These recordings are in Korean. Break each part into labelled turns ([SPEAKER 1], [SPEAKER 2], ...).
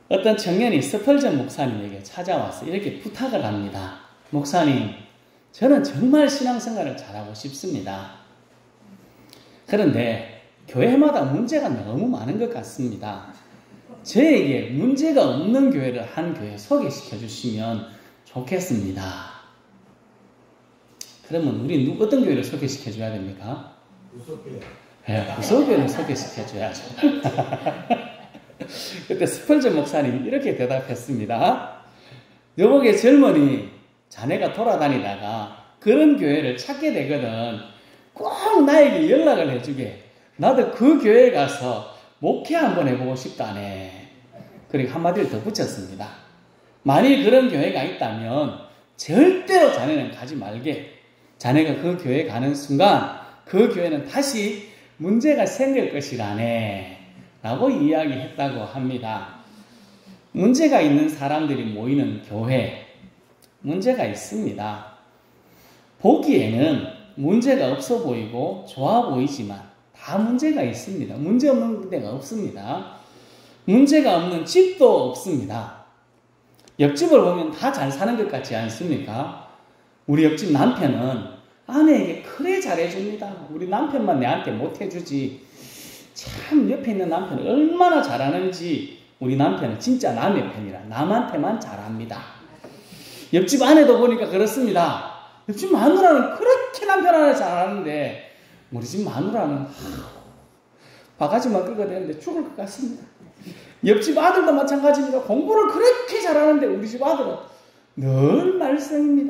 [SPEAKER 1] 어떤 청년이 스펄전 목사님에게 찾아와서 이렇게 부탁을 합니다. 목사님, 저는 정말 신앙생활을 잘하고 싶습니다. 그런데 교회마다 문제가 너무 많은 것 같습니다. 저에게 문제가 없는 교회를 한 교회 소개시켜 주시면 좋겠습니다. 그러면 우리 어떤 교회를 소개시켜 줘야 됩니까?
[SPEAKER 2] 무섭게.
[SPEAKER 1] 네, 구속교회를 소개시켜 줘야죠. 그때 스펄전 목사님이 이렇게 대답했습니다. 여보게 젊은이 자네가 돌아다니다가 그런 교회를 찾게 되거든 꼭 나에게 연락을 해주게. 나도 그 교회에 가서 목회 한번 해보고 싶다네. 그리고 한마디를 더 붙였습니다. 만일 그런 교회가 있다면 절대로 자네는 가지 말게. 자네가 그 교회에 가는 순간 그 교회는 다시 문제가 생길 것이라네 라고 이야기했다고 합니다. 문제가 있는 사람들이 모이는 교회, 문제가 있습니다. 보기에는 문제가 없어 보이고 좋아 보이지만 다 문제가 있습니다. 문제 없는 데가 없습니다. 문제가 없는 집도 없습니다. 옆집을 보면 다 잘 사는 것 같지 않습니까? 우리 옆집 남편은 아내에게 그래 잘해줍니다. 우리 남편만 내한테 못해주지. 참 옆에 있는 남편이 얼마나 잘하는지. 우리 남편은 진짜 남의 편이라 남한테만 잘합니다. 옆집 아내도 보니까 그렇습니다. 옆집 마누라는 그렇게 남편 하나 잘하는데 우리 집 마누라는 바가지만 끌고 되는데 죽을 것 같습니다. 옆집 아들도 마찬가지입니다. 공부를 그렇게 잘하는데 우리 집 아들은 늘 말썽입니다.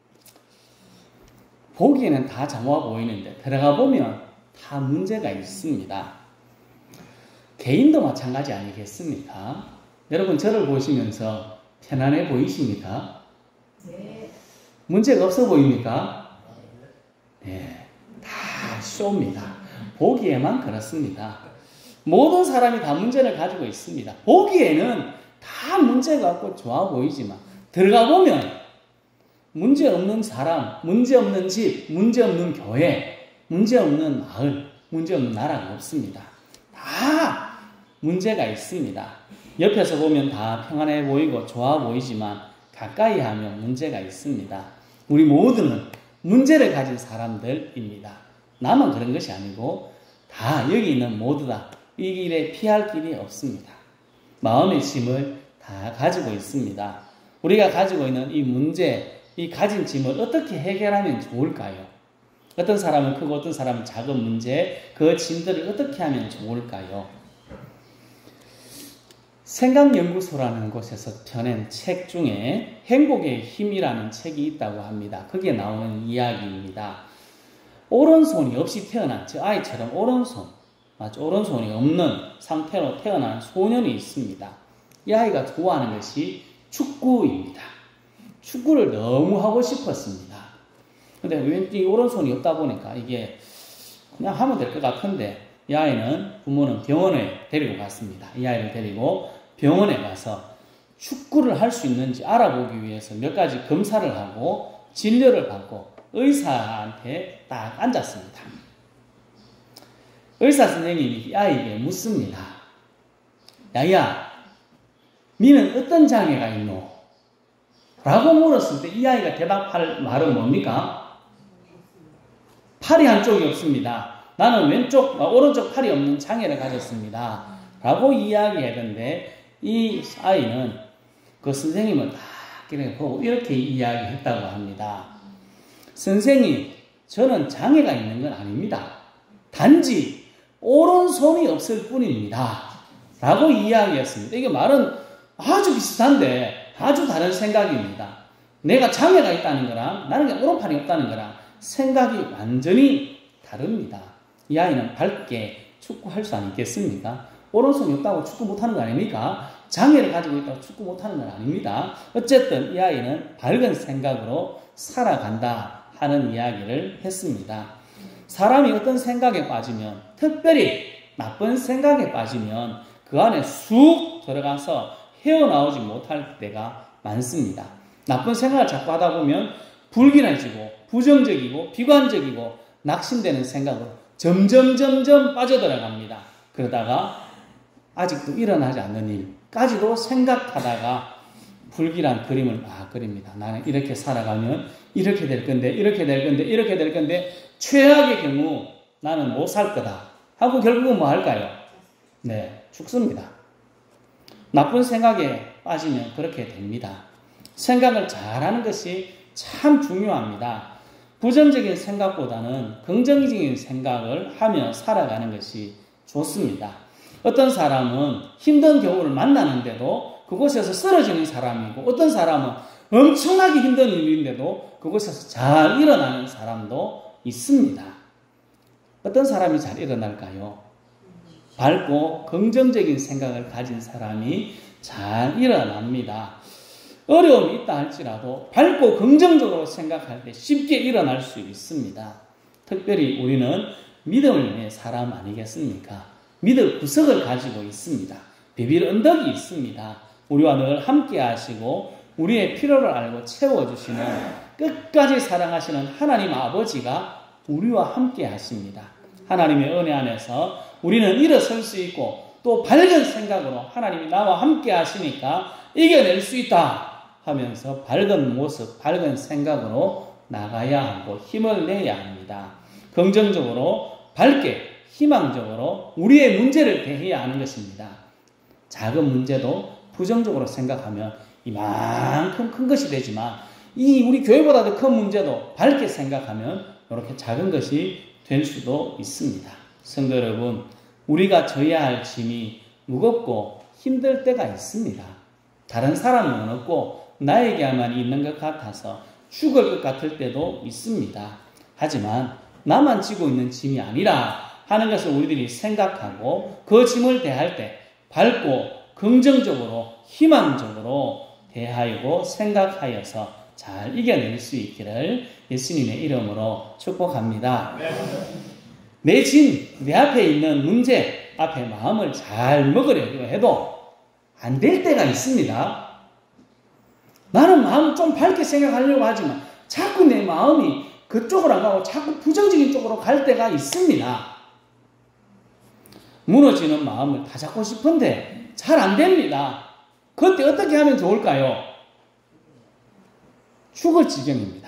[SPEAKER 1] 보기에는 다 좋아 보이는데 들어가 보면 다 문제가 있습니다. 개인도 마찬가지 아니겠습니까? 여러분 저를 보시면서 편안해 보이십니까?
[SPEAKER 3] 네.
[SPEAKER 1] 문제가 없어 보입니까? 네, 다 쇼입니다. 보기에만 그렇습니다. 모든 사람이 다 문제를 가지고 있습니다. 보기에는 다 문제가 없고 좋아 보이지만 들어가 보면 문제 없는 사람, 문제 없는 집, 문제 없는 교회, 문제 없는 마을, 문제 없는 나라가 없습니다. 다 문제가 있습니다. 옆에서 보면 다 평안해 보이고 좋아 보이지만 가까이 하면 문제가 있습니다. 우리 모두는 문제를 가진 사람들입니다. 나만 그런 것이 아니고 다 여기 있는 모두 다 이 길에 피할 길이 없습니다. 마음의 짐을 다 가지고 있습니다. 우리가 가지고 있는 이 문제, 이 가진 짐을 어떻게 해결하면 좋을까요? 어떤 사람은 크고 어떤 사람은 작은 문제, 그 짐들을 어떻게 하면 좋을까요? 생각연구소라는 곳에서 펴낸 책 중에 행복의 힘이라는 책이 있다고 합니다. 거기에 나오는 이야기입니다. 오른손이 없이 태어난 저 아이처럼 오른손이 없는 상태로 태어난 소년이 있습니다. 이 아이가 좋아하는 것이 축구입니다. 축구를 너무 하고 싶었습니다. 근데 왠지 오른손이 없다 보니까 이게 그냥 하면 될 것 같은데 이 아이는 부모는 병원에 데리고 갔습니다. 이 아이를 데리고 병원에 가서 축구를 할 수 있는지 알아보기 위해서 몇 가지 검사를 하고 진료를 받고 의사한테 딱 앉았습니다. 의사 선생님이 이 아이에게 묻습니다. 야야, 니는 어떤 장애가 있노? 라고 물었을 때 이 아이가 대답할 말은 뭡니까? 팔이 한쪽이 없습니다. 나는 오른쪽 팔이 없는 장애를 가졌습니다. 라고 이야기하던데 이 아이는 그 선생님을 딱 보고 이렇게 이야기했다고 합니다. 선생님, 저는 장애가 있는 건 아닙니다. 단지 오른손이 없을 뿐입니다. 라고 이야기했습니다. 이게 말은 아주 비슷한데 아주 다른 생각입니다. 내가 장애가 있다는 거랑 나는 그냥 오른팔이 없다는 거랑 생각이 완전히 다릅니다. 이 아이는 밝게 축구할 수 있겠습니까? 오른손이 없다고 축구 못하는 거 아닙니까? 장애를 가지고 있다고 축구 못하는 건 아닙니다. 어쨌든 이 아이는 밝은 생각으로 살아간다 하는 이야기를 했습니다. 사람이 어떤 생각에 빠지면, 특별히 나쁜 생각에 빠지면 그 안에 쑥 들어가서 헤어나오지 못할 때가 많습니다. 나쁜 생각을 자꾸 하다 보면 불길해지고 부정적이고 비관적이고 낙심되는 생각으로 점점 빠져들어갑니다. 그러다가 아직도 일어나지 않는 일, 까지도 생각하다가 불길한 그림을 막 그립니다. 나는 이렇게 살아가면 이렇게 될 건데, 이렇게 될 건데, 이렇게 될 건데, 최악의 경우 나는 못 살 거다 하고 결국은 뭐 할까요? 네, 죽습니다. 나쁜 생각에 빠지면 그렇게 됩니다. 생각을 잘하는 것이 참 중요합니다. 부정적인 생각보다는 긍정적인 생각을 하며 살아가는 것이 좋습니다. 어떤 사람은 힘든 경우를 만나는데도 그곳에서 쓰러지는 사람이고, 어떤 사람은 엄청나게 힘든 일인데도 그곳에서 잘 일어나는 사람도 있습니다. 어떤 사람이 잘 일어날까요? 밝고 긍정적인 생각을 가진 사람이 잘 일어납니다. 어려움이 있다 할지라도 밝고 긍정적으로 생각할 때 쉽게 일어날 수 있습니다. 특별히 우리는 믿음을 위해 사람 아니겠습니까? 믿을 구석을 가지고 있습니다. 비빌 언덕이 있습니다. 우리와 늘 함께 하시고 우리의 필요를 알고 채워주시는 끝까지 사랑하시는 하나님 아버지가 우리와 함께 하십니다. 하나님의 은혜 안에서 우리는 일어설 수 있고 또 밝은 생각으로 하나님이 나와 함께 하시니까 이겨낼 수 있다 하면서 밝은 모습, 밝은 생각으로 나가야 하고 힘을 내야 합니다. 긍정적으로, 밝게, 희망적으로 우리의 문제를 대해야 하는 것입니다. 작은 문제도 부정적으로 생각하면 이만큼 큰 것이 되지만 이 우리 교회보다도 큰 문제도 밝게 생각하면 이렇게 작은 것이 될 수도 있습니다. 성도 여러분, 우리가 져야 할 짐이 무겁고 힘들 때가 있습니다. 다른 사람은 없고 나에게만 있는 것 같아서 죽을 것 같을 때도 있습니다. 하지만 나만 지고 있는 짐이 아니라 하는 것을 우리들이 생각하고 그 짐을 대할 때 밝고 긍정적으로 희망적으로 대하고 생각하여서 잘 이겨낼 수 있기를 예수님의 이름으로 축복합니다. 내 짐, 내 앞에 있는 문제 앞에 마음을 잘 먹으려고 해도 안 될 때가 있습니다. 나는 마음을 좀 밝게 생각하려고 하지만 자꾸 내 마음이 그쪽으로 안 가고 자꾸 부정적인 쪽으로 갈 때가 있습니다. 무너지는 마음을 다 잡고 싶은데 잘 안 됩니다. 그때 어떻게 하면 좋을까요? 죽을 지경입니다.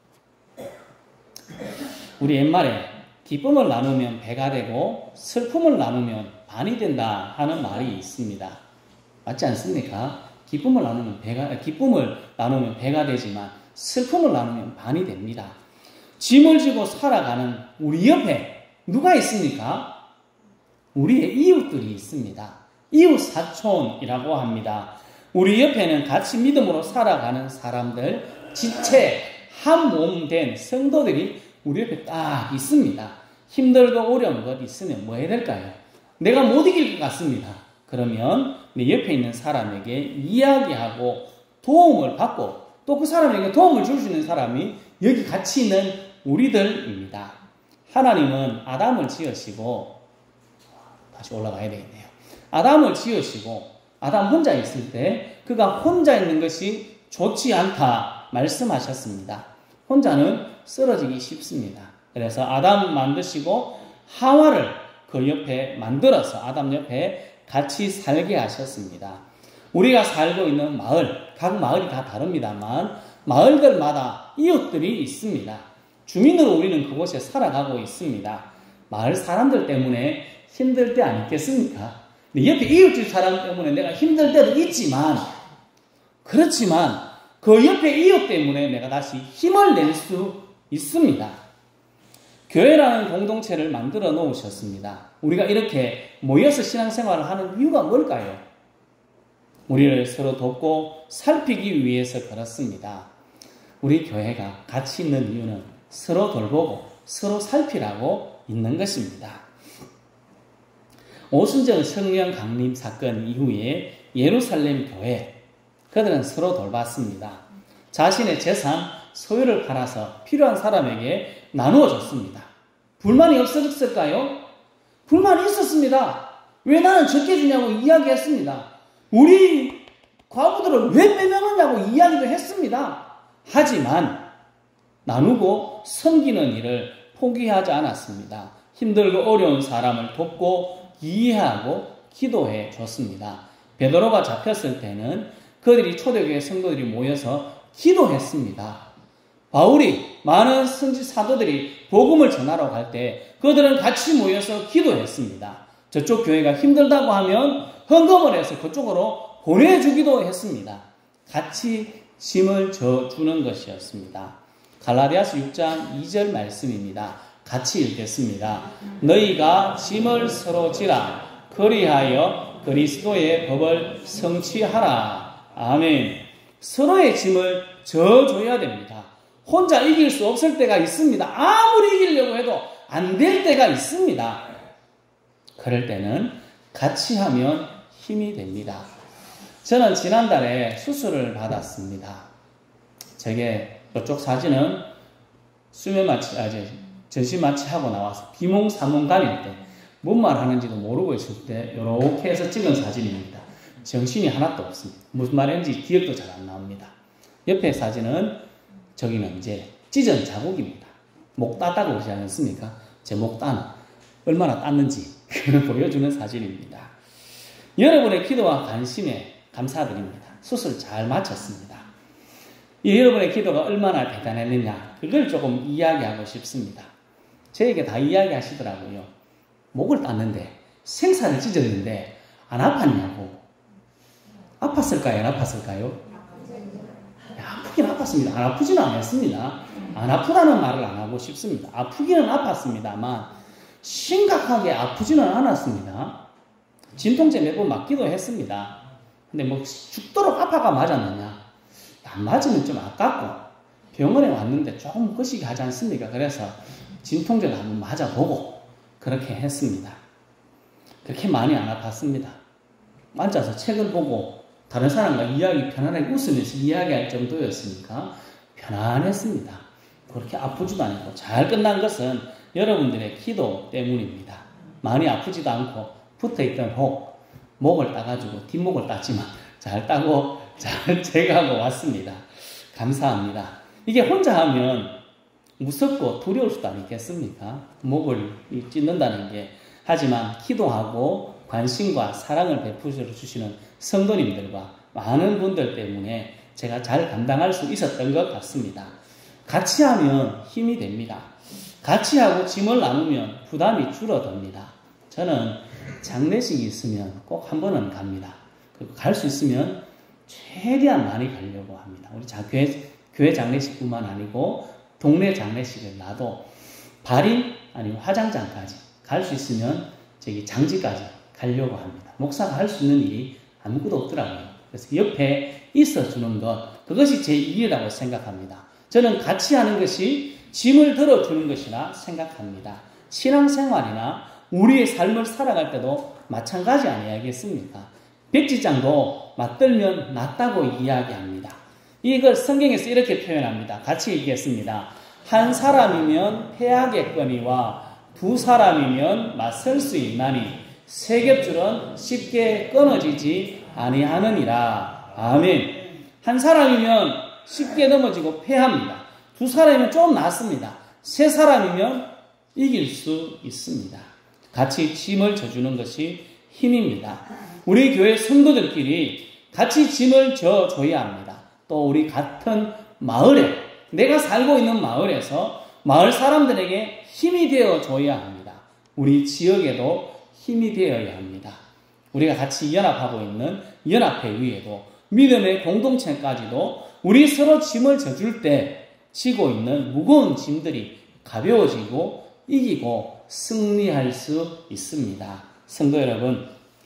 [SPEAKER 1] 우리 옛말에 기쁨을 나누면 배가 되고 슬픔을 나누면 반이 된다 하는 말이 있습니다. 맞지 않습니까? 기쁨을 나누면 배가 되지만 슬픔을 나누면 반이 됩니다. 짐을 지고 살아가는 우리 옆에 누가 있습니까? 우리의 이웃들이 있습니다. 이웃 사촌이라고 합니다. 우리 옆에는 같이 믿음으로 살아가는 사람들, 지체, 한 몸 된 성도들이 우리 옆에 딱 있습니다. 힘들고 어려운 것 있으면 뭐 해야 될까요? 내가 못 이길 것 같습니다. 그러면 내 옆에 있는 사람에게 이야기하고 도움을 받고 또 그 사람에게 도움을 줄 수 있는 사람이 여기 같이 있는 우리들입니다. 하나님은 아담을 지으시고 다시 올라가야 되겠네요. 아담을 지으시고 아담 혼자 있을 때 그가 혼자 있는 것이 좋지 않다 말씀하셨습니다. 혼자는 쓰러지기 쉽습니다. 그래서 아담 만드시고 하와를 그 옆에 만들어서 아담 옆에 같이 살게 하셨습니다. 우리가 살고 있는 마을, 각 마을이 다 다릅니다만 마을들마다 이웃들이 있습니다. 주민으로 우리는 그곳에 살아가고 있습니다. 마을 사람들 때문에 힘들 때 아니겠습니까? 옆에 이웃집 사람 때문에 내가 힘들 때도 있지만 그렇지만 그 옆에 이웃 때문에 내가 다시 힘을 낼 수 있습니다. 교회라는 공동체를 만들어 놓으셨습니다. 우리가 이렇게 모여서 신앙생활을 하는 이유가 뭘까요? 우리를 서로 돕고 살피기 위해서 그렇습니다. 우리 교회가 같이 있는 이유는 서로 돌보고 서로 살피라고 있는 것입니다. 오순절 성령 강림 사건 이후에 예루살렘 교회 그들은 서로 돌봤습니다. 자신의 재산, 소유를 팔아서 필요한 사람에게 나누어 줬습니다. 불만이 없었을까요? 불만이 있었습니다. 왜 나는 적게 주냐고 이야기했습니다. 우리 과부들은 왜 빼먹느냐고 이야기도 했습니다. 하지만 나누고 섬기는 일을 포기하지 않았습니다. 힘들고 어려운 사람을 돕고 이해하고 기도해 줬습니다. 베드로가 잡혔을 때는 그들이 초대교회 성도들이 모여서 기도했습니다. 바울이 많은 선지 사도들이 복음을 전하러 갈 때 그들은 같이 모여서 기도했습니다. 저쪽 교회가 힘들다고 하면 헌금을 해서 그쪽으로 보내주기도 했습니다. 같이 짐을 져주는 것이었습니다. 갈라디아서 6장 2절 말씀입니다. 같이 읽겠습니다. 너희가 짐을 서로 지라 그리하여 그리스도의 법을 성취하라. 아멘. 서로의 짐을 져줘야 됩니다. 혼자 이길 수 없을 때가 있습니다. 아무리 이기려고 해도 안 될 때가 있습니다. 그럴 때는 같이 하면 힘이 됩니다. 저는 지난달에 수술을 받았습니다. 저게 이쪽 사진은 수면 마취, 전신 마취하고 나와서 비몽사몽 다닐 때, 뭔 말 하는지도 모르고 있을 때 이렇게 해서 찍은 사진입니다. 정신이 하나도 없습니다. 무슨 말인지 기억도 잘 안 나옵니다. 옆에 사진은 저기는 이제 찢은 자국입니다. 목 땄다고 그러지 않습니까? 제 목 따는 얼마나 땄는지 보여주는 사진입니다. 여러분의 기도와 관심에 감사드립니다. 수술 잘 마쳤습니다. 여러분의 기도가 얼마나 대단했느냐, 그걸 조금 이야기하고 싶습니다. 저에게 다 이야기하시더라고요. 목을 땄는데, 생사를 찢었는데 안 아팠냐고. 아팠을까요? 안 아팠을까요? 아프긴 아팠습니다. 안 아프지는 않았습니다. 안 아프다는 말을 안 하고 싶습니다. 아프기는 아팠습니다만 심각하게 아프지는 않았습니다. 진통제 몇 번 맞기도 했습니다. 근데 뭐 죽도록 아파가 맞았느냐? 안 맞으면 좀 아깝고 병원에 왔는데 조금 거시기 하지 않습니까? 그래서 진통제를 한번 맞아보고 그렇게 했습니다. 그렇게 많이 안 아팠습니다. 앉아서 책을 보고 다른 사람과 편안하게 웃으면서 이야기할 정도였으니까 편안했습니다. 그렇게 아프지도 않고 잘 끝난 것은 여러분들의 기도 때문입니다. 많이 아프지도 않고 붙어있던 목을 따가지고 뒷목을 땄지만 잘 따고 잘 제거하고 왔습니다. 감사합니다. 이게 혼자 하면 무섭고 두려울 수도 아니겠습니까? 목을 찢는다는 게. 하지만 기도하고 관심과 사랑을 베풀어 주시는 성도님들과 많은 분들 때문에 제가 잘 감당할 수 있었던 것 같습니다. 같이 하면 힘이 됩니다. 같이 하고 짐을 나누면 부담이 줄어듭니다. 저는 장례식이 있으면 꼭 한 번은 갑니다. 그리고 갈 수 있으면 최대한 많이 가려고 합니다. 우리 교회 장례식뿐만 아니고 동네 장례식을 놔도 발인 아니면 화장장까지 갈 수 있으면 저기 장지까지 가려고 합니다. 목사가 할 수 있는 일이 아무것도 없더라고요. 그래서 옆에 있어주는 것, 그것이 제 일이라고 생각합니다. 저는 같이 하는 것이 짐을 들어주는 것이라 생각합니다. 신앙생활이나 우리의 삶을 살아갈 때도 마찬가지 아니겠습니까? 백지장도 맞들면 낫다고 이야기합니다. 이걸 성경에서 이렇게 표현합니다. 같이 읽겠습니다. 한 사람이면 패하겠거니와 두 사람이면 맞설 수 있나니 세 겹줄은 쉽게 끊어지지 아니하느니라. 아멘. 한 사람이면 쉽게 넘어지고 패합니다. 두 사람이면 좀 낫습니다. 세 사람이면 이길 수 있습니다. 같이 짐을 져주는 것이 힘입니다. 우리 교회 성도들끼리 같이 짐을 져줘야 합니다. 또 우리 같은 마을에, 내가 살고 있는 마을에서 마을 사람들에게 힘이 되어줘야 합니다. 우리 지역에도 힘이 되어야 합니다. 우리가 같이 연합하고 있는 연합회의에도 믿음의 공동체까지도 우리 서로 짐을 져줄 때 지고 있는 무거운 짐들이 가벼워지고 이기고 승리할 수 있습니다. 성도 여러분,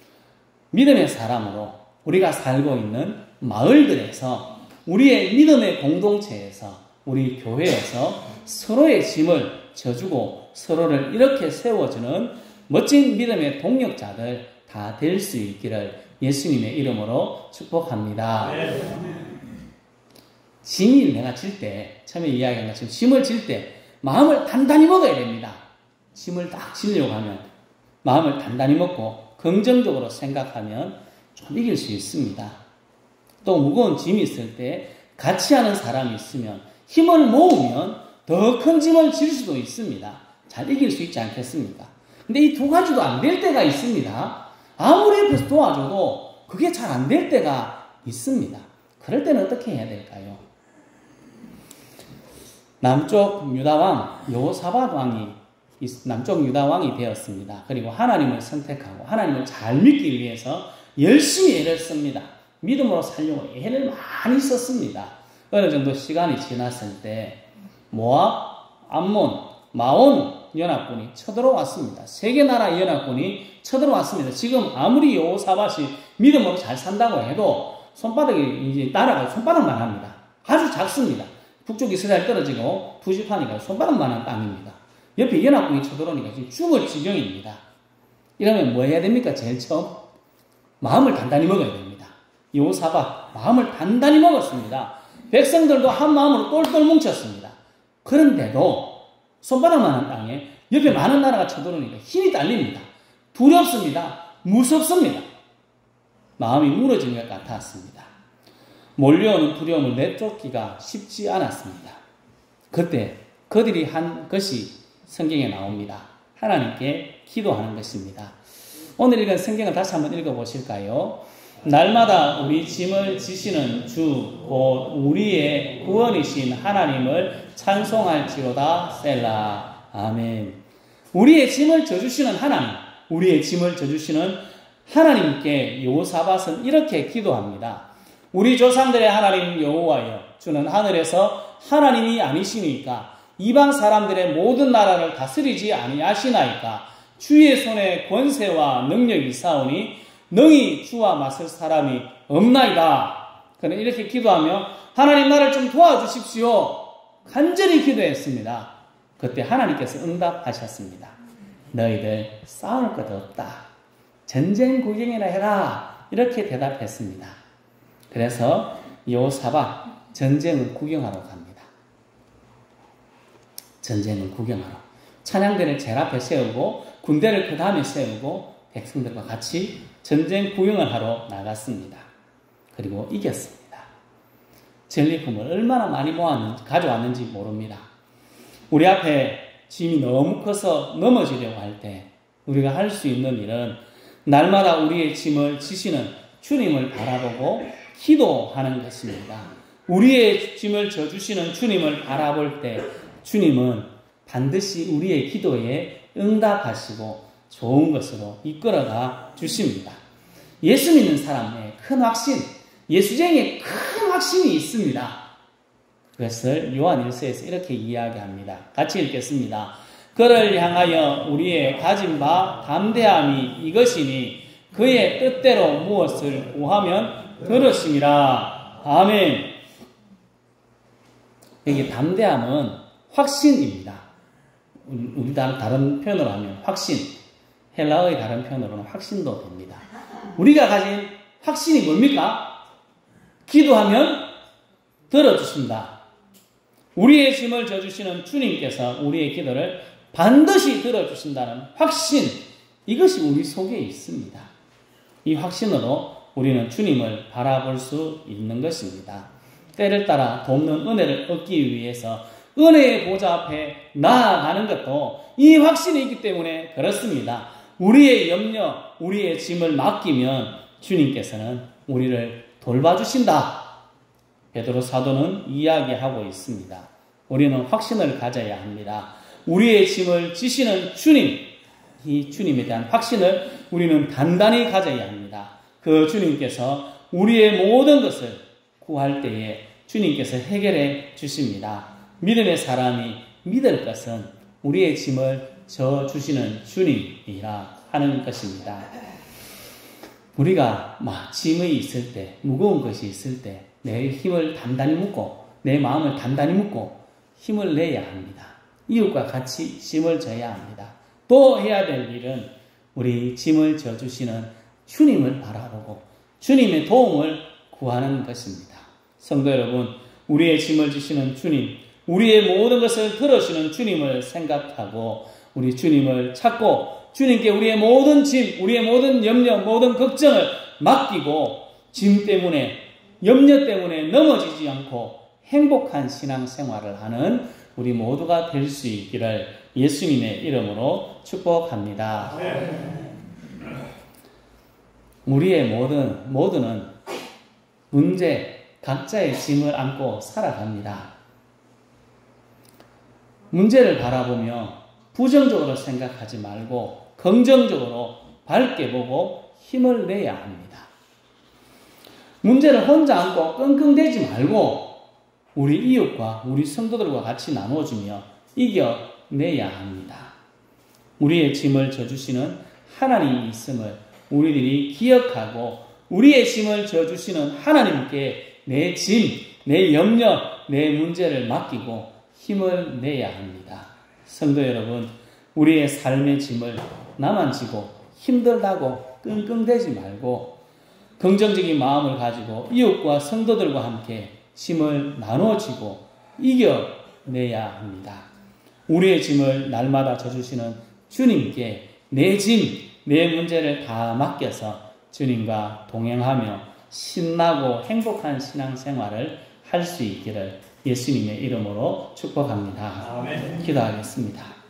[SPEAKER 1] 믿음의 사람으로 우리가 살고 있는 마을들에서 우리의 믿음의 공동체에서 우리 교회에서 서로의 짐을 져주고 서로를 이렇게 세워주는 멋진 믿음의 동력자들 다 될 수 있기를 예수님의 이름으로 축복합니다. 짐을 내가 질 때, 처음에 이야기한 것처럼 짐을 질 때 마음을 단단히 먹어야 됩니다. 짐을 딱 지려고 하면 마음을 단단히 먹고 긍정적으로 생각하면 좀 이길 수 있습니다. 또 무거운 짐이 있을 때 같이 하는 사람이 있으면 힘을 모으면 더 큰 짐을 질 수도 있습니다. 잘 이길 수 있지 않겠습니까? 근데 이 두 가지도 안 될 때가 있습니다. 아무리 옆에서 도와줘도 그게 잘 안 될 때가 있습니다. 그럴 때는 어떻게 해야 될까요? 남쪽 유다왕 여호사밧 왕이 남쪽 유다왕이 되었습니다. 그리고 하나님을 선택하고 하나님을 잘 믿기 위해서 열심히 애를 씁니다. 믿음으로 살려고 애를 많이 썼습니다. 어느 정도 시간이 지났을 때 모압, 암몬, 마온 연합군이 쳐들어왔습니다. 세 개 나라 연합군이 쳐들어왔습니다. 지금 아무리 여호사밧이 믿음으로 잘 산다고 해도 손바닥이 이제 나라가 손바닥만 합니다. 아주 작습니다. 북쪽 이스라엘 떨어지고 부집하니까 손바닥만한 땅입니다. 옆에 연합군이 쳐들어오니까 지금 죽을 지경입니다. 이러면 뭐 해야 됩니까? 제일 처음 마음을 단단히 먹어야 됩니다. 여호사밧 마음을 단단히 먹었습니다. 백성들도 한 마음으로 똘똘 뭉쳤습니다. 그런데도 손바닥만한 땅에 옆에 많은 나라가 쳐들어오니까 힘이 딸립니다. 두렵습니다. 무섭습니다. 마음이 무너진 것 같았습니다. 몰려오는 두려움을 내쫓기가 쉽지 않았습니다. 그때 그들이 한 것이 성경에 나옵니다. 하나님께 기도하는 것입니다. 오늘 읽은 성경을 다시 한번 읽어보실까요? 날마다 우리 짐을 지시는 주, 곧 우리의 구원이신 하나님을 찬송할지로다. 셀라. 아멘. 우리의 짐을 져주시는 하나님, 우리의 짐을 져주시는 하나님께 여호사밧은 이렇게 기도합니다. 우리 조상들의 하나님 여호와여, 주는 하늘에서 하나님이 아니시니까 이방 사람들의 모든 나라를 다스리지 아니하시나이까. 주의 손에 권세와 능력이 있사오니 능히 주와 맞설 사람이 없나이다. 그는 이렇게 기도하며 하나님 나를 좀 도와주십시오. 간절히 기도했습니다. 그때 하나님께서 응답하셨습니다. 너희들 싸울 것 없다. 전쟁 구경이나 해라. 이렇게 대답했습니다. 그래서 여호사밧 전쟁을 구경하러 갑니다. 전쟁을 구경하러. 찬양대를 제일 앞에 세우고 군대를 그 다음에 세우고 백성들과 같이 전쟁 구경을 하러 나갔습니다. 그리고 이겼습니다. 전리품을 얼마나 많이 가져왔는지 모릅니다. 우리 앞에 짐이 너무 커서 넘어지려고 할 때 우리가 할 수 있는 일은 날마다 우리의 짐을 지시는 주님을 바라보고 기도하는 것입니다. 우리의 짐을 져주시는 주님을 바라볼 때 주님은 반드시 우리의 기도에 응답하시고 좋은 것으로 이끌어가 주십니다. 예수 믿는 사람의 큰 확신, 예수쟁이의 큰 확신이 있습니다. 그것을 요한 1서에서 이렇게 이야기합니다. 같이 읽겠습니다. 그를 향하여 우리의 가진 바 담대함이 이것이니 그의 뜻대로 무엇을 구하면 들으심이라. 아멘. 여기 담대함은 확신입니다. 우리 다른 표현으로 하면 확신, 헬라어의 다른 표현으로는 확신도 됩니다. 우리가 가진 확신이 뭡니까? 기도하면 들어주신다. 우리의 짐을 져주시는 주님께서 우리의 기도를 반드시 들어주신다는 확신, 이것이 우리 속에 있습니다. 이 확신으로 우리는 주님을 바라볼 수 있는 것입니다. 때를 따라 돕는 은혜를 얻기 위해서 은혜의 보좌 앞에 나아가는 것도 이 확신이 있기 때문에 그렇습니다. 우리의 염려, 우리의 짐을 맡기면 주님께서는 우리를 돌봐주신다. 베드로 사도는 이야기하고 있습니다. 우리는 확신을 가져야 합니다. 우리의 짐을 지시는 주님, 이 주님에 대한 확신을 우리는 단단히 가져야 합니다. 그 주님께서 우리의 모든 것을 구할 때에 주님께서 해결해 주십니다. 믿음의 사람이 믿을 것은 우리의 짐을 져주시는 주님이라 하는 것입니다. 우리가 짐이 있을 때, 무거운 것이 있을 때 내 힘을 단단히 묶고 내 마음을 단단히 묶고 힘을 내야 합니다. 이웃과 같이 짐을 져야 합니다. 또 해야 될 일은 우리 짐을 져주시는 주님을 바라보고 주님의 도움을 구하는 것입니다. 성도 여러분, 우리의 짐을 지시는 주님, 우리의 모든 것을 들어주시는 주님을 생각하고 우리 주님을 찾고 주님께 우리의 모든 짐, 우리의 모든 염려, 모든 걱정을 맡기고 짐 때문에, 염려 때문에 넘어지지 않고 행복한 신앙생활을 하는 우리 모두가 될 수 있기를 예수님의 이름으로 축복합니다. 우리의 모두는 문제, 각자의 짐을 안고 살아갑니다. 문제를 바라보며 부정적으로 생각하지 말고 긍정적으로 밝게 보고 힘을 내야 합니다. 문제를 혼자 안고 끙끙대지 말고 우리 이웃과 우리 성도들과 같이 나눠주며 이겨내야 합니다. 우리의 짐을 져주시는 하나님이 있음을 우리들이 기억하고 우리의 짐을 져주시는 하나님께 내 짐, 내 염려, 내 문제를 맡기고 힘을 내야 합니다. 성도 여러분, 우리의 삶의 짐을 나만 지고 힘들다고 끙끙대지 말고 긍정적인 마음을 가지고 이웃과 성도들과 함께 짐을 나눠지고 이겨내야 합니다. 우리의 짐을 날마다 져주시는 주님께 내 짐, 내 문제를 다 맡겨서 주님과 동행하며 신나고 행복한 신앙생활을 할 수 있기를 예수님의 이름으로 축복합니다.
[SPEAKER 2] 아멘.
[SPEAKER 1] 기도하겠습니다.